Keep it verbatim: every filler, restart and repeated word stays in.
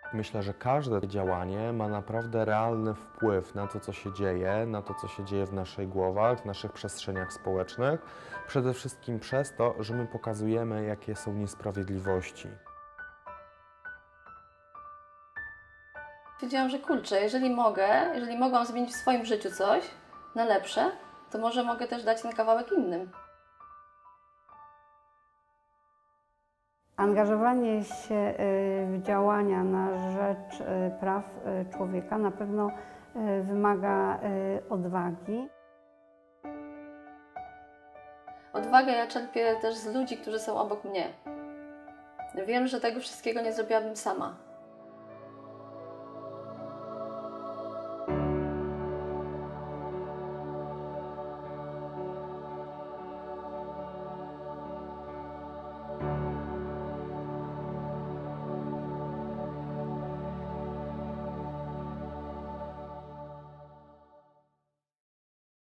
Myślę, że każde działanie ma naprawdę realny wpływ na to, co się dzieje, na to, co się dzieje w naszych głowach, w naszych przestrzeniach społecznych. Przede wszystkim przez to, że my pokazujemy, jakie są niesprawiedliwości. Stwierdziłam, że kurczę, jeżeli mogę, jeżeli mogłam zmienić w swoim życiu coś na lepsze, to może mogę też dać ten kawałek innym. Angażowanie się w działania na rzecz praw człowieka na pewno wymaga odwagi. Odwagę ja czerpię też z ludzi, którzy są obok mnie. Wiem, że tego wszystkiego nie zrobiłabym sama.